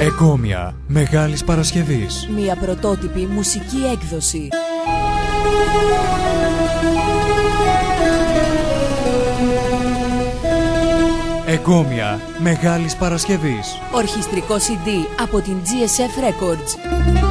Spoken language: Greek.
Εγκόμια Μεγάλης Παρασκευής. Μια πρωτότυπη μουσική έκδοση. Εγκόμια Μεγάλης Παρασκευής. Ορχιστρικό CD από την GSF Records.